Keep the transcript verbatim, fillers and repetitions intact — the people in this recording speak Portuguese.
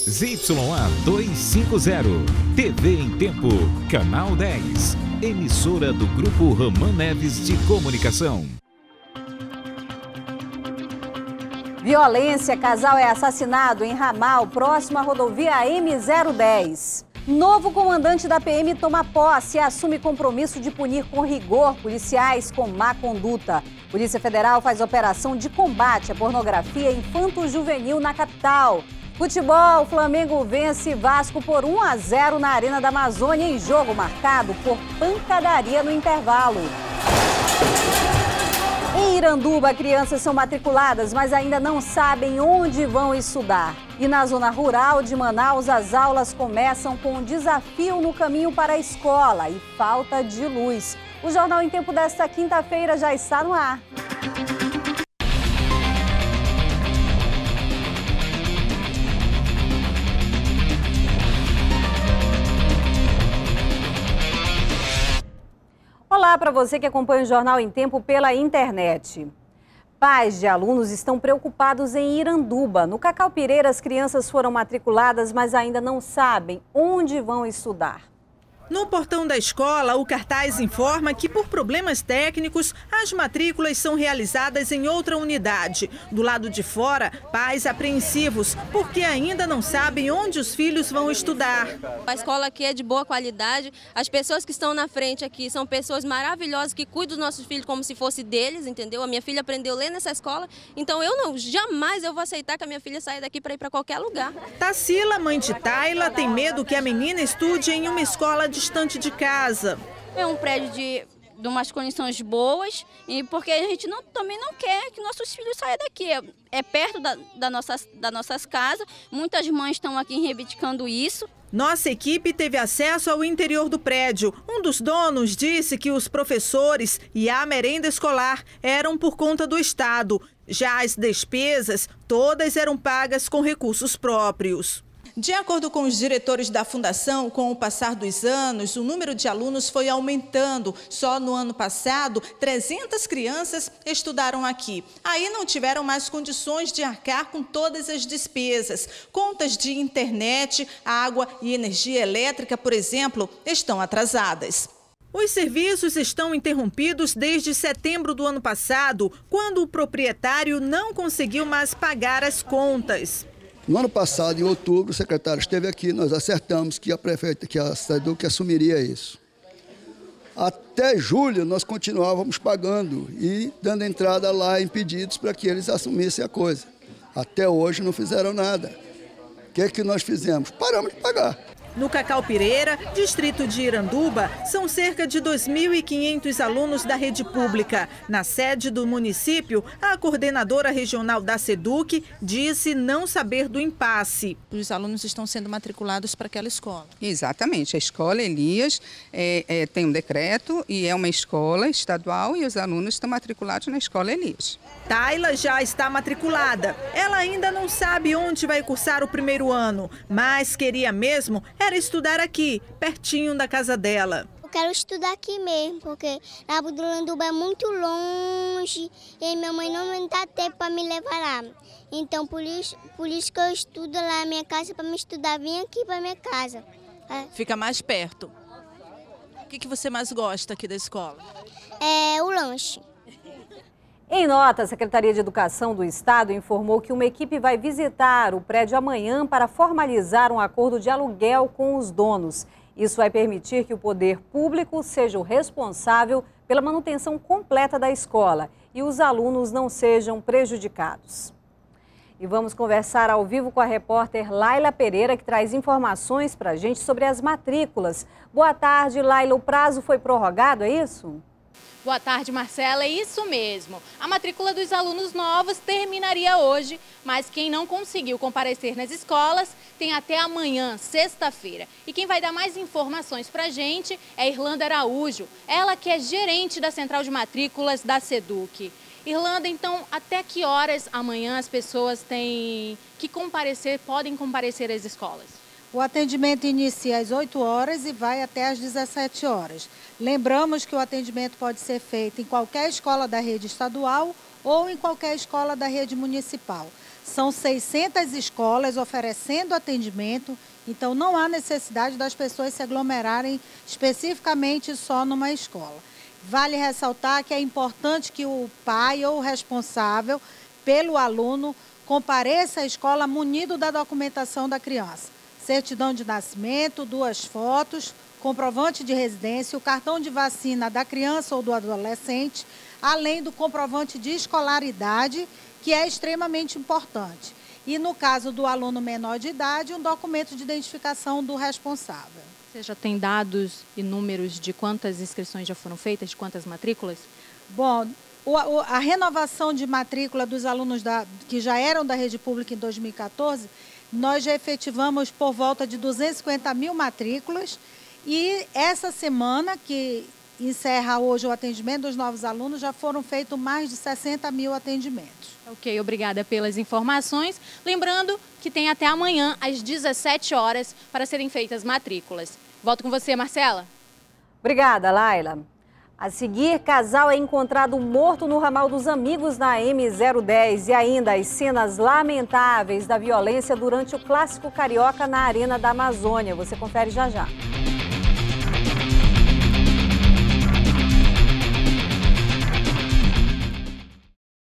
Z Y A duzentos e cinquenta, T V em Tempo, Canal dez, emissora do Grupo Roman Neves de Comunicação. Violência, casal é assassinado em Ramal, próximo à rodovia M zero dez. Novo comandante da P M toma posse e assume compromisso de punir com rigor policiais com má conduta. Polícia Federal faz operação de combate à pornografia infanto-juvenil na capital. Futebol, Flamengo vence Vasco por um a zero na Arena da Amazônia em jogo marcado por pancadaria no intervalo. Em Iranduba, crianças são matriculadas, mas ainda não sabem onde vão estudar. E na zona rural de Manaus, as aulas começam com um desafio no caminho para a escola e falta de luz. O Jornal em Tempo desta quinta-feira já está no ar. Olá para você que acompanha o Jornal em Tempo pela internet. Pais de alunos estão preocupados em Iranduba. No Cacau Pireira, as crianças foram matriculadas, mas ainda não sabem onde vão estudar. No portão da escola, o cartaz informa que, por problemas técnicos, as matrículas são realizadas em outra unidade. Do lado de fora, pais apreensivos, porque ainda não sabem onde os filhos vão estudar. A escola aqui é de boa qualidade, as pessoas que estão na frente aqui são pessoas maravilhosas que cuidam dos nossos filhos como se fosse deles, entendeu? A minha filha aprendeu a ler nessa escola, então eu não, jamais eu vou aceitar que a minha filha saia daqui para ir para qualquer lugar. Tarsila, mãe de Tayla, tem medo que a menina estude em uma escola distante de casa. É um prédio de, de umas condições boas e porque a gente não, também não quer que nossos filhos saiam daqui. É, é perto da, da nossas, das nossas casas, muitas mães estão aqui reivindicando isso. Nossa equipe teve acesso ao interior do prédio. Um dos donos disse que os professores e a merenda escolar eram por conta do Estado. Já as despesas, todas eram pagas com recursos próprios. De acordo com os diretores da fundação, com o passar dos anos, o número de alunos foi aumentando. Só no ano passado, trezentas crianças estudaram aqui. Aí não tiveram mais condições de arcar com todas as despesas. Contas de internet, água e energia elétrica, por exemplo, estão atrasadas. Os serviços estão interrompidos desde setembro do ano passado, quando o proprietário não conseguiu mais pagar as contas. No ano passado, em outubro, o secretário esteve aqui, nós acertamos que a prefeita, que a SEDUC assumiria isso. Até julho, nós continuávamos pagando e dando entrada lá em pedidos para que eles assumissem a coisa. Até hoje não fizeram nada. O que é que nós fizemos? Paramos de pagar. No Cacau Pireira, distrito de Iranduba, são cerca de dois mil e quinhentos alunos da rede pública. Na sede do município, a coordenadora regional da SEDUC disse não saber do impasse. Os alunos estão sendo matriculados para aquela escola. Exatamente. A escola Elias é, é, tem um decreto e é uma escola estadual e os alunos estão matriculados na escola Elias. Tayla já está matriculada. Ela ainda não sabe onde vai cursar o primeiro ano, mas queria mesmo era estudar aqui, pertinho da casa dela. Eu quero estudar aqui mesmo, porque a Iranduba é muito longe e minha mãe não me dá tempo para me levar lá. Então, por isso, por isso que eu estudo lá na minha casa, para me estudar, vim aqui para minha casa. Fica mais perto. O que, que você mais gosta aqui da escola? É o lanche. Em nota, a Secretaria de Educação do Estado informou que uma equipe vai visitar o prédio amanhã para formalizar um acordo de aluguel com os donos. Isso vai permitir que o poder público seja o responsável pela manutenção completa da escola e os alunos não sejam prejudicados. E vamos conversar ao vivo com a repórter Laila Pereira, que traz informações para a gente sobre as matrículas. Boa tarde, Laila. O prazo foi prorrogado, é isso? Boa tarde, Marcela. É isso mesmo. A matrícula dos alunos novos terminaria hoje, mas quem não conseguiu comparecer nas escolas tem até amanhã, sexta-feira. E quem vai dar mais informações para a gente é Irlanda Araújo, ela que é gerente da Central de Matrículas da SEDUC. Irlanda, então, até que horas amanhã as pessoas têm que comparecer, podem comparecer às escolas? O atendimento inicia às oito horas e vai até às dezessete horas. Lembramos que o atendimento pode ser feito em qualquer escola da rede estadual ou em qualquer escola da rede municipal. São seiscentas escolas oferecendo atendimento, então não há necessidade das pessoas se aglomerarem especificamente só numa escola. Vale ressaltar que é importante que o pai ou o responsável pelo aluno compareça à escola munido da documentação da criança. Certidão de nascimento, duas fotos, comprovante de residência, o cartão de vacina da criança ou do adolescente, além do comprovante de escolaridade, que é extremamente importante. E no caso do aluno menor de idade, um documento de identificação do responsável. Você já tem dados e números de quantas inscrições já foram feitas, de quantas matrículas? Bom, o, o, a renovação de matrícula dos alunos da, que já eram da rede pública em dois mil e quatorze, nós já efetivamos por volta de duzentas e cinquenta mil matrículas e essa semana, que encerra hoje o atendimento dos novos alunos, já foram feitos mais de sessenta mil atendimentos. Ok, obrigada pelas informações. Lembrando que tem até amanhã, às dezessete horas, para serem feitas matrículas. Volto com você, Marcela. Obrigada, Laila. A seguir, casal é encontrado morto no ramal dos Amigos na M zero dez. E ainda as cenas lamentáveis da violência durante o Clássico Carioca na Arena da Amazônia. Você confere já já.